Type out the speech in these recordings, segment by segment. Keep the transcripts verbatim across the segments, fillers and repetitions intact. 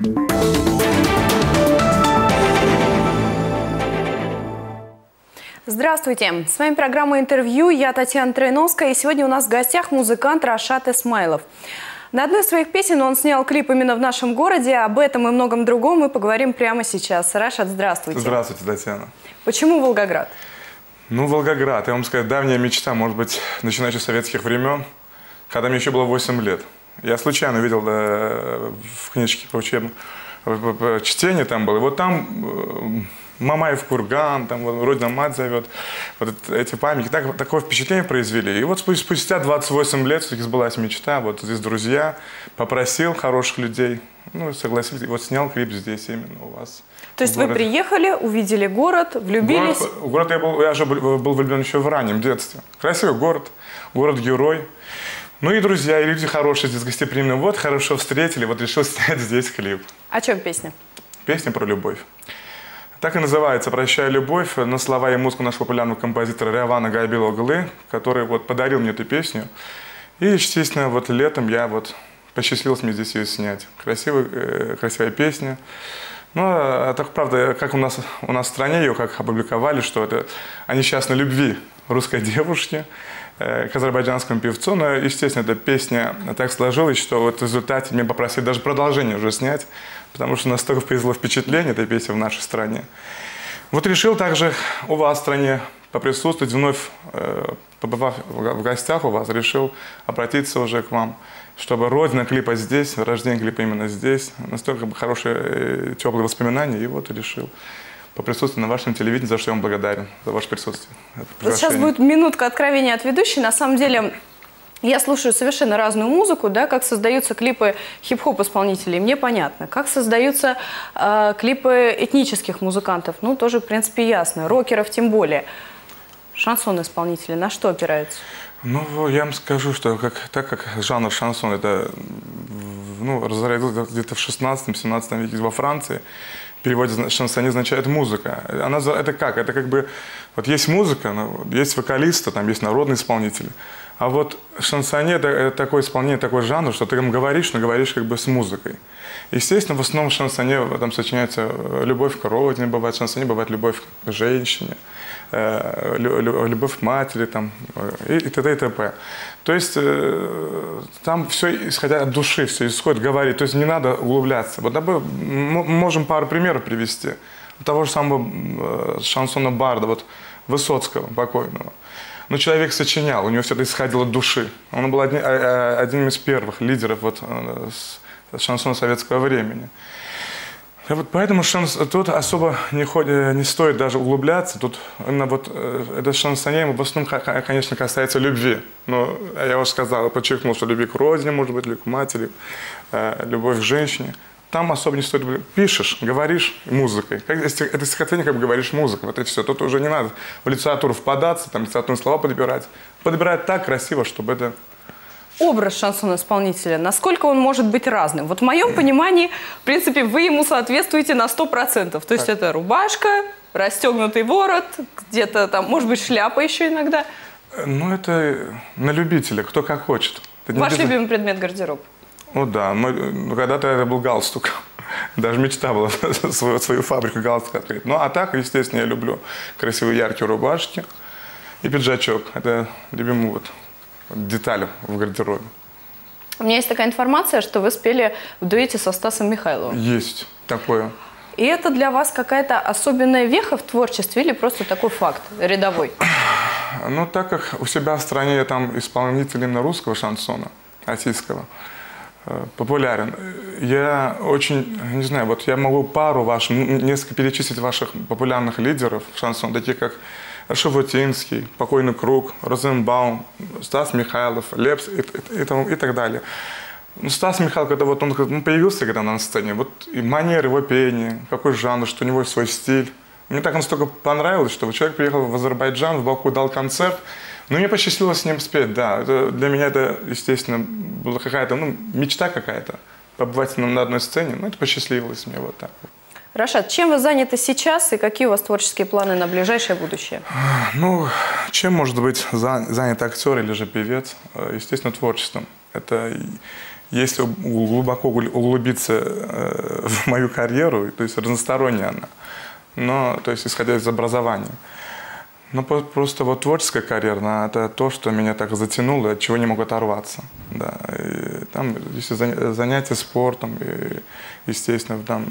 Здравствуйте! С вами программа «Интервью». Я Татьяна Троиновская. И сегодня у нас в гостях музыкант Рашат Исмайлов. На одной из своих песен он снял клип именно в нашем городе. Об этом и многом другом мы поговорим прямо сейчас. Рашат, здравствуйте. Здравствуйте, Татьяна. Почему Волгоград? Ну, Волгоград, я вам скажу, давняя мечта, может быть, начиная с советских времен, когда мне еще было восемь лет. Я случайно увидел да, в книжке по учебному чтение там было. И вот там Мамаев курган, там вот, родина мать зовет. Вот эти памятники так, такое впечатление произвели. И вот спустя двадцать восемь лет все-таки сбылась мечта. Вот здесь друзья, попросил хороших людей, ну, согласились. И вот снял клип здесь именно у вас. То есть вы приехали, увидели город, влюбились? Город, город я, был, я же был влюблен еще в раннем детстве. Красивый город, город-герой. Ну и друзья, и люди хорошие здесь гостеприимные. Вот хорошо встретили, вот решил снять здесь клип. О чем песня? Песня про любовь. Так и называется «Прощай, любовь», на слова и музыку нашего популярного композитора Рявана Гайбилоглы, который вот подарил мне эту песню. И, естественно, вот летом я вот посчастливился мне здесь ее снять. Красивая, э, красивая песня. Ну, а так, правда, как у нас, у нас в стране ее как опубликовали, что это о несчастной любви русской девушки э, к азербайджанскому певцу. Но, естественно, эта песня так сложилась, что вот в результате меня попросили даже продолжение уже снять, потому что настолько произвело впечатление этой песни в нашей стране. Вот решил также у вас в стране поприсутствовать, вновь э, побывав в гостях у вас, решил обратиться уже к вам, чтобы родина клипа здесь, рождение клипа именно здесь. Настолько хорошие, теплые воспоминания, и вот решил поприсутствовать на вашем телевидении, за что я вам благодарен, за ваше присутствие. Сейчас будет минутка откровения от ведущей. На самом деле, я слушаю совершенно разную музыку, да, как создаются клипы хип-хоп исполнителей, мне понятно. Как создаются э, клипы этнических музыкантов, ну, тоже, в принципе, ясно. Рокеров тем более. Шансон исполнители на что опираются? Ну, я вам скажу, что как, так как жанр шансон, это, ну, разродился где-то в шестнадцатом-семнадцатом веке во Франции, в переводе шансоне означает музыка. Она, это как? Это как бы, вот есть музыка, ну, есть вокалисты, там есть народные исполнители. А вот шансоне это, это такое исполнение, такой жанр, что ты там говоришь, но говоришь как бы с музыкой. Естественно, в основном в шансоне там сочиняется любовь к родине, бывает в шансоне, бывает любовь к женщине, э, любовь к матери, там, и, и т.д. и т.п. То есть э, там все исходя от души, все исходит, говорит, то есть не надо углубляться. Вот мы можем пару примеров привести. Того же самого шансона барда, вот Высоцкого покойного. Но человек сочинял, у него все это исходило от души. Он был одни, одним из первых лидеров вот, шансона советского времени. И вот поэтому шанс, тут особо не, ходит, не стоит даже углубляться. Тут именно вот это шансонье в основном, конечно, касается любви. Но я уже сказал, подчеркнул, что любви к родине, может быть, любовь к матери, любовь к женщине. Там особо не стоит, пишешь, говоришь музыкой. Как, это стихотворение, как бы говоришь музыкой, вот и все. Тут уже не надо в литературу впадаться, там литературные слова подбирать. Подбирать так красиво, чтобы это... Образ шансон-исполнителя, насколько он может быть разным? Вот в моем понимании, в принципе, вы ему соответствуете на сто процентов. То есть так. Это рубашка, расстегнутый ворот, где-то там, может быть, шляпа еще иногда. Ну, это на любителя, кто как хочет. Ваш без... любимый предмет гардероба? Ну да, ну, когда-то это был галстук. Даже мечта была свою, свою фабрику галстука открыть. Ну а так, естественно, я люблю красивые яркие рубашки и пиджачок. Это любимый вот деталь в гардеробе. У меня есть такая информация, что вы спели в дуэте со Стасом Михайловым. Есть такое. И это для вас какая-то особенная веха в творчестве или просто такой факт рядовой? Ну так как у себя в стране я там исполнитель именно русского шансона, российского, популярен. Я очень, не знаю, вот я могу пару ваших, несколько перечислить ваших популярных лидеров шансон, такие как Шуфутинский, Покойный Круг, Розенбаум, Стас Михайлов, Лепс и, и, и, и так далее. Ну, Стас Михайлов, когда вот он, он появился когда на сцене, вот и манера его пения, какой жанр, что у него свой стиль. Мне так настолько понравилось, что вот человек приехал в Азербайджан, в Баку, дал концерт. Ну, мне посчастливилось с ним спеть, да. Это, для меня это, естественно, была какая-то, ну, мечта какая-то. Побывать на одной сцене, ну, это посчастливилось мне вот так. Рашат, чем вы заняты сейчас и какие у вас творческие планы на ближайшее будущее? Ну, чем может быть занят актер или же певец? Естественно, творчеством. Это если глубоко углубиться в мою карьеру, то есть разносторонняя она, но, то есть исходя из образования. Но просто вот творческая карьера, это то, что меня так затянуло, от чего не могу оторваться. Да. И там, если занятия спортом, и, естественно, там,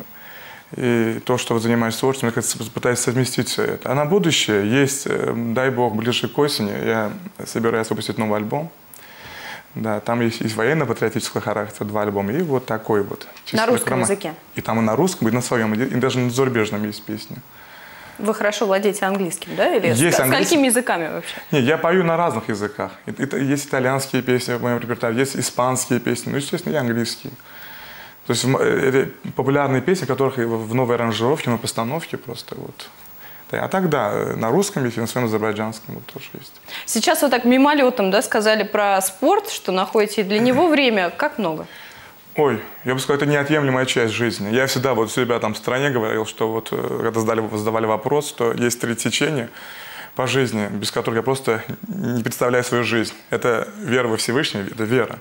и то, что вот занимаюсь творчеством, я пытаюсь совместить все это. А на будущее есть, дай бог, ближе к осени, я собираюсь выпустить новый альбом. Да, там есть, есть военно-патриотический характер, два альбома, и вот такой вот. На русском языке? И там и на русском, и на своем, и даже на зарубежном есть песни. Вы хорошо владеете английским, да? Или есть с, английский... с какими языками вообще? Нет, я пою на разных языках. Есть итальянские песни в моем репертуаре, есть испанские песни, ну, естественно, и английские. То есть это популярные песни, которых в новой аранжировке, новой постановке просто вот. А тогда на русском языке, на своем азербайджанском вот тоже есть. Сейчас вы так мимолетом, да, сказали про спорт, что находите для него время. Как много? Ой, я бы сказал, это неотъемлемая часть жизни. Я всегда вот у себя там в стране говорил, что вот когда задали, задавали вопрос, что есть три течения по жизни, без которых я просто не представляю свою жизнь. Это вера во Всевышнего, это вера.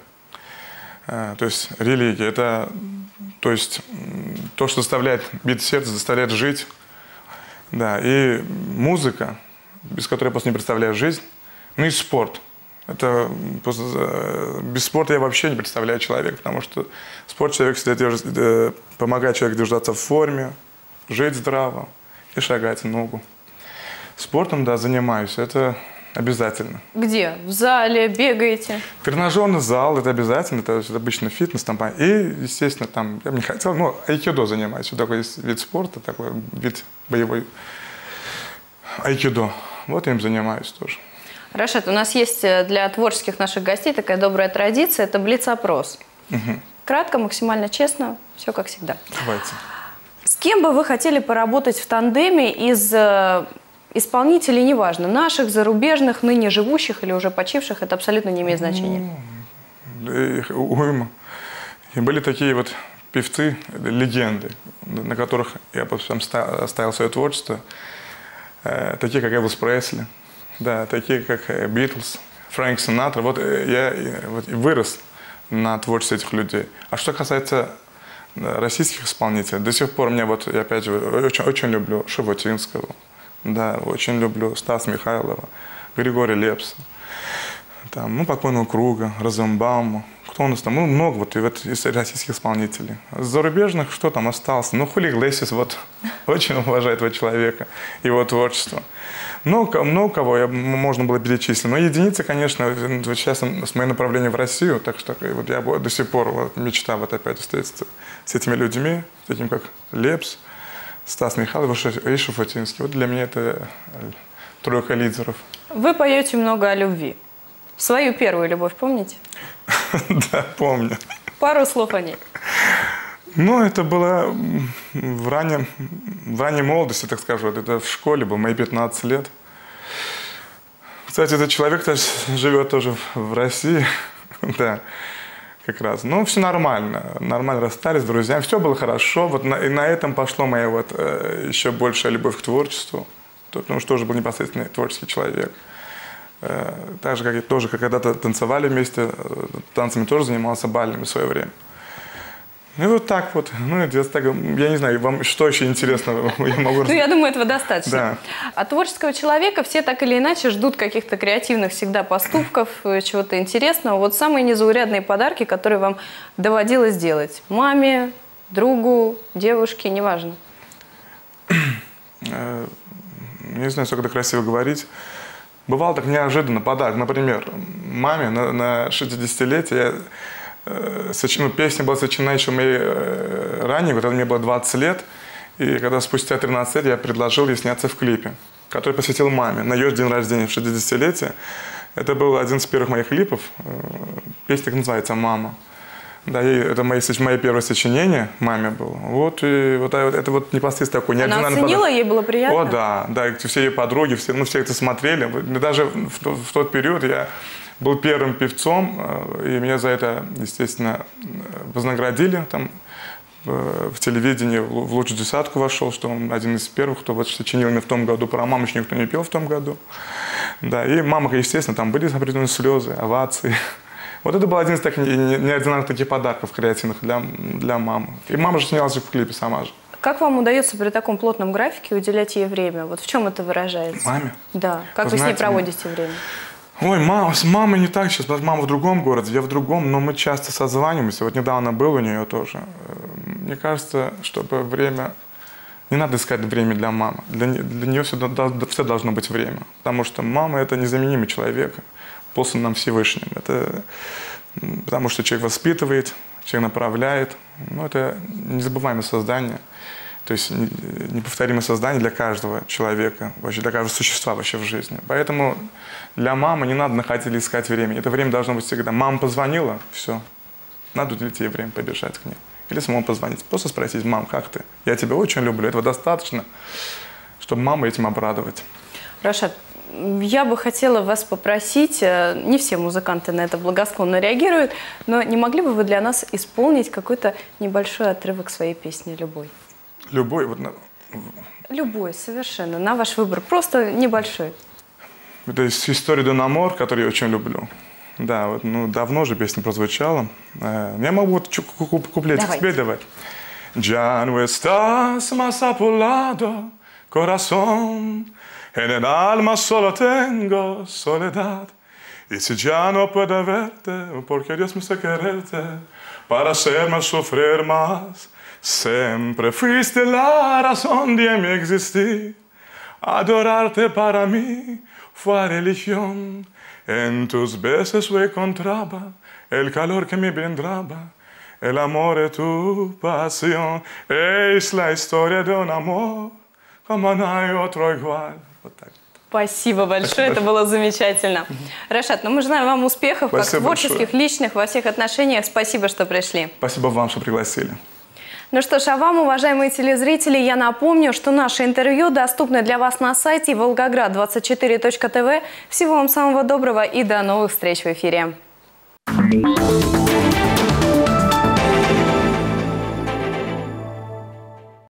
То есть религия, это то, есть, то, что заставляет бить сердце, заставляет жить. Да, и музыка, без которой я просто не представляю жизнь. Ну и спорт. Это просто, без спорта я вообще не представляю человека, потому что спорт человек всегда помогает человеку держаться в форме, жить здраво и шагать в ногу. Спортом, да, занимаюсь, это обязательно. Где? В зале бегаете? Тренажерный зал, это обязательно, это обычно фитнес, там, и, естественно, там, я бы не хотел, но айкидо занимаюсь, вот такой есть вид спорта, такой вид боевой айкидо, вот я им занимаюсь тоже. Рашид, у нас есть для творческих наших гостей такая добрая традиция, это блиц-опрос. Угу. Кратко, максимально честно, все как всегда. Давайте. С кем бы вы хотели поработать в тандеме из э, исполнителей, неважно, наших, зарубежных, ныне живущих или уже почивших, это абсолютно не имеет значения? Их уйма. И были такие вот певцы, легенды, на которых я потом оставил свое творчество, э, такие как Элвис Пресли. Да, такие как Битлз, Фрэнк Синатра. Вот я вот, вырос на творчестве этих людей. А что касается российских исполнителей, до сих пор мне вот, я опять же, очень, очень люблю Шаботинского, да, очень люблю Стаса Михайлова, Григория Лепса, там, ну, покойного Круга, Розенбаума. Кто у нас там? Ну, много вот, и вот из российских исполнителей. С зарубежных что там осталось? Ну, Хули Иглесиас, вот, очень уважает этого человека, его творчество. Много, много кого я, можно было перечислить. Но единицы, конечно, сейчас с моим направлением в Россию, так что вот я до сих пор вот, мечта вот опять встретиться с этими людьми, таким как Лепс, Стас Михайлов и Шафутинский. Вот для меня это тройка лидеров. Вы поете много о любви. Свою первую любовь помните? Да, помню. Пару слов о ней. Ну, это было в, раннем, в ранней молодости, так скажу. Это в школе было, мои пятнадцать лет. Кстати, этот человек живет тоже в России. Да, как раз. Ну, все нормально. Нормально расстались с друзьями. Все было хорошо. Вот на, и на этом пошло моя вот э, еще большая любовь к творчеству. Потому что тоже был непосредственный творческий человек. Э, так же, как и тоже, как когда-то танцевали вместе, танцами тоже занимался бальными в свое время. Ну и вот так вот, ну, так, я не знаю, вам что еще интересного я могу рассказать? Ну, я думаю, этого достаточно. Да. От творческого человека все так или иначе ждут каких-то креативных всегда поступков, чего-то интересного. Вот самые незаурядные подарки, которые вам доводилось делать? Маме, другу, девушке, неважно. Не знаю, сколько это красиво говорить. Бывало так неожиданно подарок. Например, маме на, на шестидесятилетие Ну, песня была сочинена еще моей ранее, когда мне было двадцать лет. И когда спустя тринадцать лет я предложил ей сняться в клипе, который посвятил маме на ее день рождения в шестидесятилетие. Это был один из первых моих клипов. Песня так называется «Мама». Да, и это мое, мое первое сочинение маме было. Вот, и вот это вот непосредственно такой неординарный подарок. Она оценила, ей было приятно? О, да, да, все ее подруги, все, ну, все это смотрели. Даже в, в тот период я был первым певцом, и меня за это, естественно, вознаградили. Там, в телевидении в лучшую десятку вошел, что он один из первых, кто вот сочинил мне в том году. Про маму еще никто не пел в том году. Да, и мама, естественно, там были определенные слезы, овации. Вот это был один из таких неординарных таких подарков креативных для, для мамы. И мама же снялась в клипе сама же. Как вам удается при таком плотном графике уделять ей время? Вот в чем это выражается? Маме? Да. Как вы, вы знаете, с ней проводите время? Ой, мама, с мамой не так сейчас. Мама в другом городе, я в другом, но мы часто созваниваемся. Вот недавно был у нее тоже. Мне кажется, чтобы время... Не надо искать время для мамы. Для, для нее все, все должно быть время. Потому что мама – это незаменимый человек, послан нам Всевышним. Это потому что человек воспитывает, человек направляет. Ну, это незабываемое создание. То есть неповторимое создание для каждого человека, вообще для каждого существа вообще в жизни. Поэтому для мамы не надо находить или искать время. Это время должно быть всегда. Мама позвонила, все. Надо уделить ей время, побежать к ней. Или самому позвонить. Просто спросить: мам, как ты? Я тебя очень люблю. Этого достаточно, чтобы маму этим обрадовать. Рашад, я бы хотела вас попросить, не все музыканты на это благосклонно реагируют, но не могли бы вы для нас исполнить какой-то небольшой отрывок своей песни, любой? Любой? Вот... Любой, совершенно, на ваш выбор, просто небольшой. Это история Дон Амор, которую я очень люблю. Да, вот, ну, давно же песня прозвучала. Я могу вот куплетик спеть давать. Ya no estás más a tu lado, corazón, en el alma solo tengo soledad. Y si ya no puedo verte, porque Dios me hizo quererte, para hacerme sufrir más. Siempre fuiste la razón de mi existir. Adorarte para mí fue religión. En tus besos yo encontraba el calor que me brindaba. El amor de tu pasión. Es la historia de un amor, como no hay otro igual. Вот так. Спасибо большое, Спасибо. Это было замечательно. Рашад, ну мы желаем вам успехов, Спасибо как творческих, большое. Личных, во всех отношениях. Спасибо, что пришли. Спасибо вам, что пригласили. Ну что ж, а вам, уважаемые телезрители, я напомню, что наше интервью доступно для вас на сайте волгоград двадцать четыре точка тв. Всего вам самого доброго и до новых встреч в эфире.